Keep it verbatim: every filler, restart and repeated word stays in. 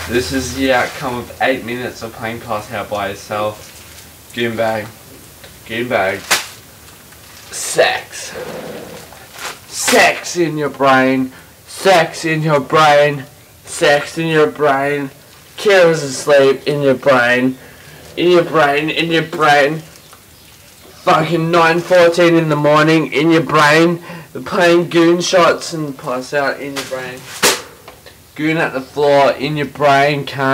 This is the outcome of eight minutes of playing Pass Out by yourself. Goombag. Goombag. Sex. Sex in your brain. Sex in your brain. Sex in your brain. Kira's asleep in your brain. In your brain. In your brain. Fucking nine fourteen in the morning in your brain. Playing goon shots and Pass Out in your brain. Goon at the floor in your brain, cunt.